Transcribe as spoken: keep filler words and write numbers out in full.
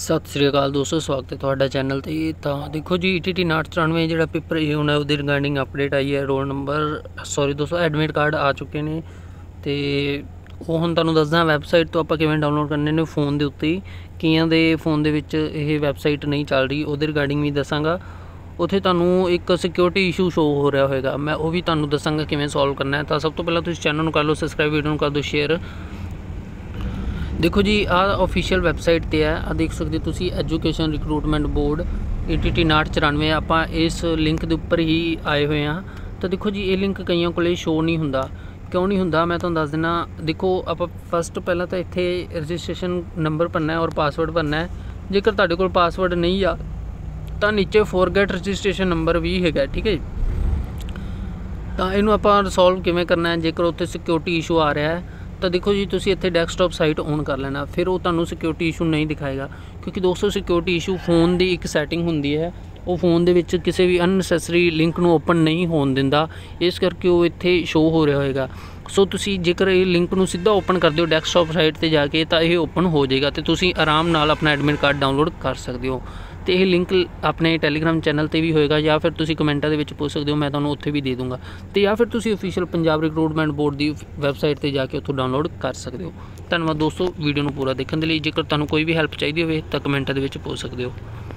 सत श्री अकाल दोस्तों, स्वागत है तुहाडा चैनल ते। तो देखो जी, ई टी टी नाट चौरानवे जो पेपर ये होना उसकी रिगार्डिंग अपडेट आई है। रोल नंबर सॉरी दोस्तों एडमिट कार्ड आ चुके हैं तो वो हुण तुहानूं दसदा वैबसाइट तो आपां किवें डाउनलोड करने ने फोन के उत्ते। कईयां दे फोन दे विच ये वैबसाइट नहीं चल रही, उसदे रिगार्डिंग भी दसांगा। उत्थे तुहानूं एक सिक्योरिटी इशू शो हो रहा होएगा, मैं वो भी तुहानूं दसांगा किवें सॉल्व करना है। तो सब तो पहलां तुसीं चैनल नूं कर लो सबसक्राइब, वीडियो नूं कर दो शेयर। देखो जी, आ ऑफिशियल वैबसाइट ते है, आ देख सकते तुसी education recruitment board E T T नाट चौरानवे। आपां इस लिंक के उपर ही आए हुए हाँ। तो देखो जी, ये लिंक कईयों को शो नहीं हुंदा, क्यों नहीं हुंदा मैं तुहानूं दस दिना। देखो आप फस्ट पहला तो इत्थे रजिस्ट्रेशन नंबर भरना है और पासवर्ड भरना है। जेकर तुहाडे कोल पासवर्ड नहीं आ तो नीचे फॉरगेट रजिस्ट्रेशन नंबर भी हैगा, ठीक है। तो इनू आपां सॉल्व किवें करना है, जेकर उत्थे सिक्योरिटी इशू आ रहा है तो देखो जी, तुसी इत्थे डैस्कटॉप साइट ऑन कर लेना, फिर वो तुहानूं सिक्योरिटी इशू नहीं दिखाएगा। क्योंकि दोस्तों सिक्योरिटी इशू फोन की एक सैटिंग होंदी है, वो फोन दे विच किसी भी अननैसेसरी लिंक नूं ओपन नहीं होण दिंदा, इस करके वो इत्थे शो हो रहा होएगा। सो तुसी जेकर ये लिंक नूं सीधा ओपन कर दिओ डैस्कटॉप साइट ते जाके तो ये ओपन हो जाएगा, तो तुसी आराम नाल अपना एडमिट कार्ड डाउनलोड कर सकते हो। तो यह लिंक अपने टैलीग्राम चैनल पर भी होएगा, या फिर तुसी कमेंटा दे विच पूछ सकते हो, मैं तुहानूं उत्थे भी दे दूँगा। तो या फिर तुसी ऑफिशियल पंजाब रिक्रूटमेंट बोर्ड की वैबसाइट पर जाके उत्थों डाउनलोड कर सकते हो। धन्यवाद दोस्तों वीडियो नूं पूरा देखने के लिए। जेकर तुहानूं कोई भी हैल्प चाहिए हो तो कमेंटा दे विच पूछ सकते हो।